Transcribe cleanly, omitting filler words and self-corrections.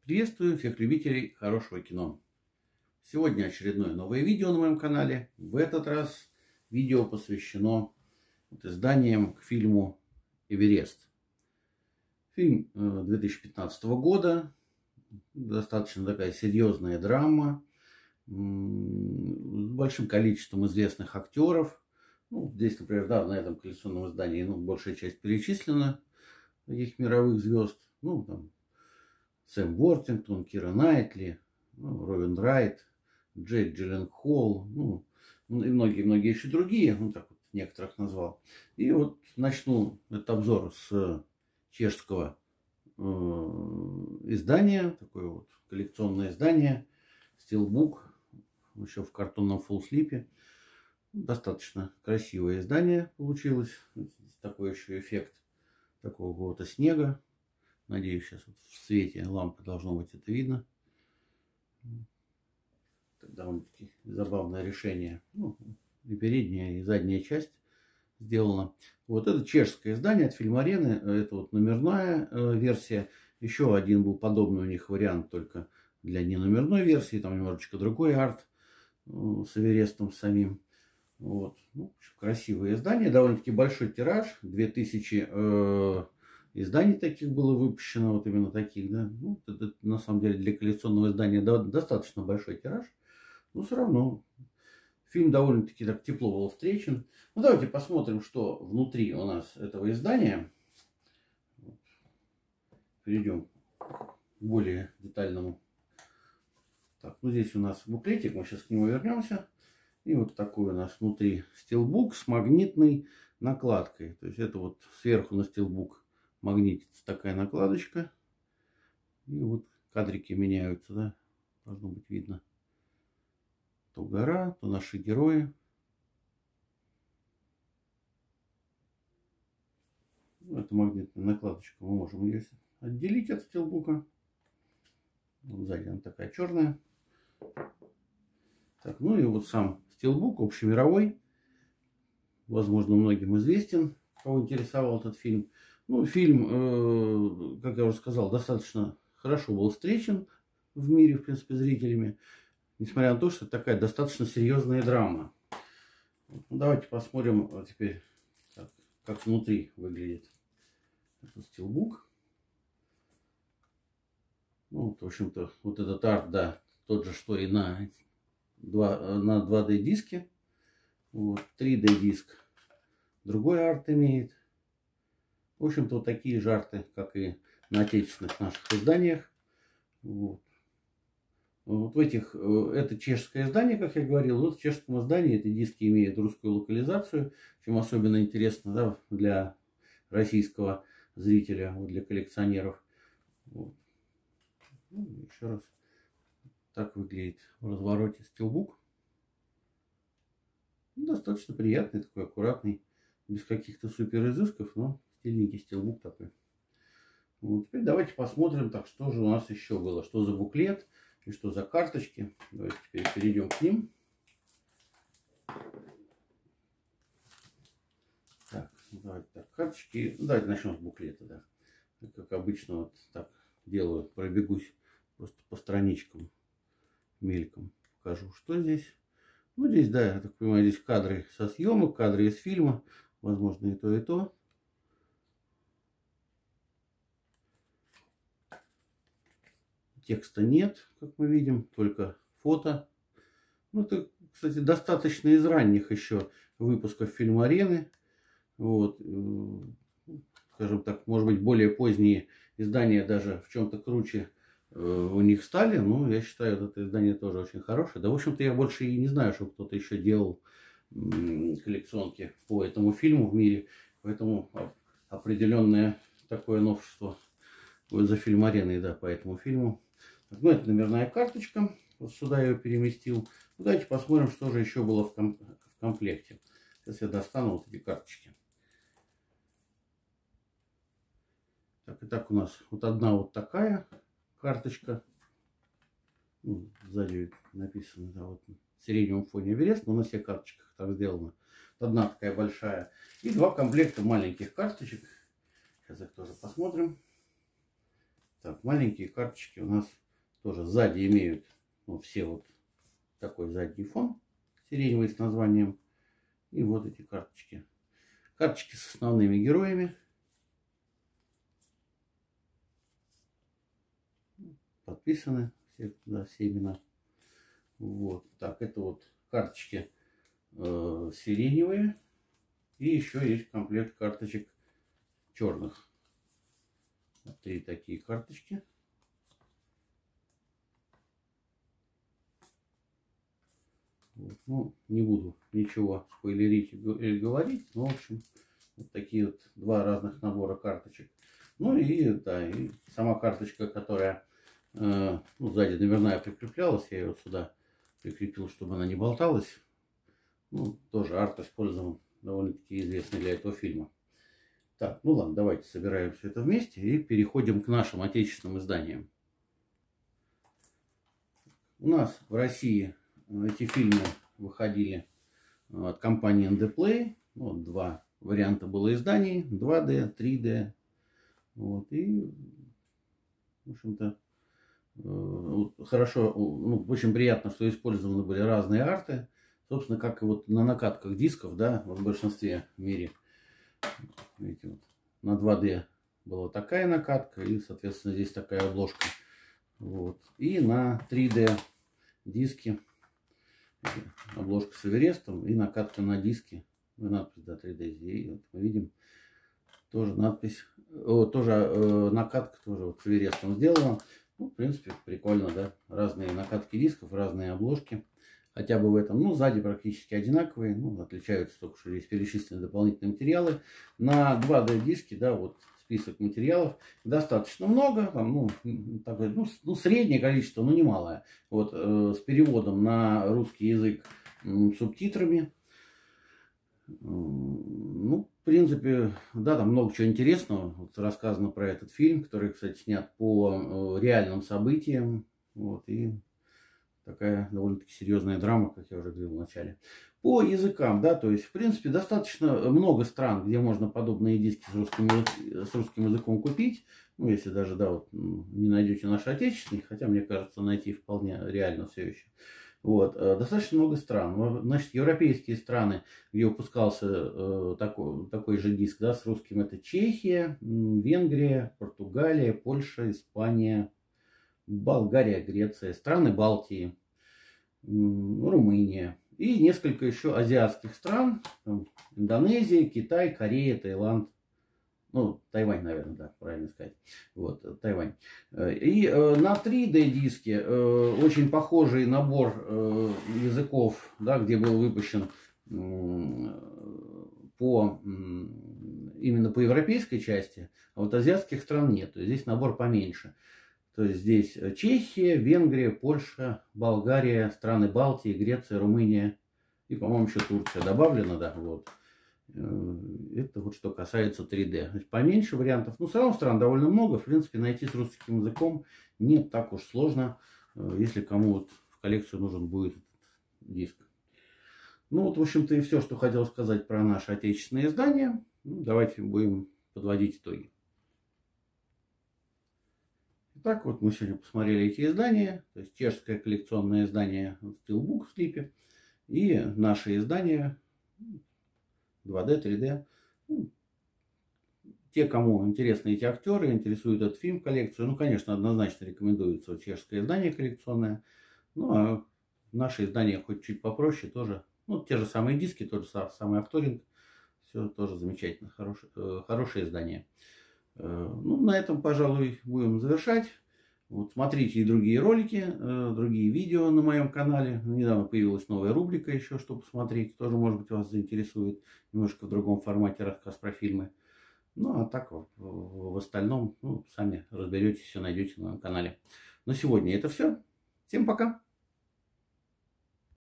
Приветствую всех любителей хорошего кино. Сегодня очередное новое видео на моем канале. В этот раз видео посвящено изданиям к фильму «Эверест». Фильм 2015 года. Достаточно такая серьезная драма. С большим количеством известных актеров. Здесь, например, на этом коллекционном издании большая часть перечислена их мировых звезд. Сэм Уортингтон, Кира Найтли, Робин Райт, Джейк Джилленхол, и многие-многие еще другие, некоторых назвал. И начну этот обзор с чешского издания, такое коллекционное издание, Steelbook, еще в картонном фуллслипе. Достаточно красивое издание получилось. Такой еще эффект такого какого-то снега. Надеюсь, сейчас в свете лампы должно быть это видно. Довольно-таки забавное решение. И передняя, и задняя часть сделана. Это чешское издание от Фильмарены. Это номерная версия. Еще один был подобный у них вариант, только для неномерной версии. Там немножечко другой арт с Эверестом самим. Красивое издание. Довольно-таки большой тираж. 2000 изданий таких было выпущено, именно таких, да. Это, на самом деле, для коллекционного издания достаточно большой тираж. Но все равно фильм довольно-таки так тепло был встречен. Давайте посмотрим, что внутри у нас этого издания. Перейдем к более детальному. Здесь у нас буклетик, мы сейчас к нему вернемся. И такой у нас внутри стилбук с магнитной накладкой. То есть это сверху на стилбук магнитится такая накладочка. И кадрики меняются, да. Должно быть видно. То гора, то наши герои. Это магнитная накладочка. Мы можем ее отделить от стилбука. Сзади она такая черная. Сам стилбук общемировой. Возможно, многим известен, кого интересовал этот фильм. Фильм, как я уже сказал, достаточно хорошо был встречен в мире, в принципе, зрителями. Несмотря на то, что это такая достаточно серьезная драма. Давайте посмотрим теперь, как внутри выглядит этот стилбук. В общем-то, этот арт, да, тот же, что и на 2D диске. 3D диск другой арт имеет. В общем-то, такие же арты, как и на отечественных наших изданиях. Это чешское издание, как я говорил. В чешском издании эти диски имеют русскую локализацию, чем особенно интересно, да, для российского зрителя, для коллекционеров. Еще раз. Так выглядит в развороте стилбук. Достаточно приятный, такой аккуратный, без каких-то супер изысков, но стильненький стилбук такой. Теперь давайте посмотрим, что же у нас еще было, что за буклет и что за карточки. Давайте теперь перейдем к ним. Давайте карточки. Давайте начнем с буклета, да. Как обычно, так делаю, пробегусь просто по страничкам, мельком покажу, что здесь. Здесь, да, я так понимаю, здесь кадры со съемок, кадры из фильма. Возможно, и то, и то. Текста нет, как мы видим, только фото. Это, кстати, достаточно из ранних еще выпусков Фильмарены. Скажем так, может быть, более поздние издания даже в чем-то круче у них стали. Я считаю, это издание тоже очень хорошее. Да, в общем-то, я больше и не знаю, что кто-то еще делал коллекционки по этому фильму в мире. Поэтому определенное такое новшество за Фильмареной, да, по этому фильму. Это номерная карточка. Сюда я ее переместил. Давайте посмотрим, что же еще было в комплекте. Сейчас я достану эти карточки. Итак, у нас одна такая карточка. Сзади написано, да, в среднем фоне Эверест, но на всех карточках так сделано. Одна такая большая. И два комплекта маленьких карточек. Сейчас их тоже посмотрим. Так, маленькие карточки у нас тоже сзади имеют, ну, все вот такой задний фон сиреневый с названием. И вот эти карточки. Карточки с основными героями. Подписаны все, да, все имена. Вот. Так, это вот карточки сиреневые. И еще есть комплект карточек черных. 3 такие карточки. Вот. Ну, не буду ничего спойлерить или говорить. Но, в общем, вот такие вот 2 разных набора карточек. Ну и, да, и сама карточка, которая ну, сзади наверное прикреплялась. Я ее сюда прикрепил, чтобы она не болталась. Ну, тоже арт использован, довольно-таки известный для этого фильма. Так, ну ладно, давайте собираем все это вместе и переходим к нашим отечественным изданиям. У нас в России эти фильмы выходили от компании ND Play. Вот 2 варианта было изданий: 2D, 3D. Вот, и, в общем-то, хорошо, ну, очень приятно, что использованы были разные арты. Собственно, как и вот на накатках дисков, да, в большинстве в мире. Видите, вот на 2D была такая накатка, и, соответственно, здесь такая обложка. Вот. И на 3D диске обложка с Эверестом и накатка на диске. Ну, надпись, да, 3D здесь. Вот мы видим тоже надпись, тоже накатка тоже вот с Эверестом сделана. Ну, в принципе, прикольно, да. Разные накатки дисков, разные обложки. Хотя бы в этом, ну, сзади практически одинаковые, ну, отличаются только, что здесь перечислены дополнительные материалы. На 2D диске, да, вот список материалов достаточно много, там, ну, такое, ну, среднее количество, но немалое. Вот с переводом на русский язык, субтитрами. Ну, в принципе, да, там много чего интересного. Вот рассказано про этот фильм, который, кстати, снят по реальным событиям. Вот, и такая довольно-таки серьезная драма, как я уже говорил в начале. По языкам, да, то есть, в принципе, достаточно много стран, где можно подобные диски с русским языком купить. Ну, если даже, да, вот, не найдете наши отечественные, хотя, мне кажется, найти вполне реально все еще. Вот, достаточно много стран. Значит, европейские страны, где выпускался такой же диск, да, с русским, это Чехия, Венгрия, Португалия, Польша, Испания, Болгария, Греция, страны Балтии, Румыния и несколько еще азиатских стран: там, Индонезия, Китай, Корея, Таиланд. Ну, Тайвань, наверное, да, правильно сказать. Вот, Тайвань. И на 3D диске очень похожий набор языков, да, где был выпущен именно по европейской части, а вот азиатских стран нет. То есть здесь набор поменьше. То есть здесь Чехия, Венгрия, Польша, Болгария, страны Балтии, Греция, Румыния и, по-моему, еще Турция добавлена, да, вот. Это вот что касается 3D. Значит, поменьше вариантов. Ну, все равно стран довольно много. В принципе, найти с русским языком не так уж сложно, если кому вот в коллекцию нужен будет этот диск. Ну, вот, в общем-то, и все, что хотел сказать про наши отечественные издания. Ну, давайте будем подводить итоги. Итак, вот мы сегодня посмотрели эти издания. То есть чешское коллекционное издание Steelbook в слипе и наши издания 2D, 3D. Ну, те, кому интересны эти актеры, интересует этот фильм, коллекцию, ну, конечно, однозначно рекомендуется чешское издание коллекционное. Ну, а наши издания хоть чуть попроще тоже. Ну, те же самые диски, тот же самый акторинг. Все тоже замечательно, хорошее издание. Ну, на этом, пожалуй, будем завершать. Вот, смотрите и другие ролики, другие видео на моем канале. Недавно появилась новая рубрика еще, что посмотреть. Тоже, может быть, вас заинтересует. Немножко в другом формате рассказ про фильмы. Ну, а так, в остальном, ну, сами разберетесь, все найдете на моем канале. На сегодня это все. Всем пока!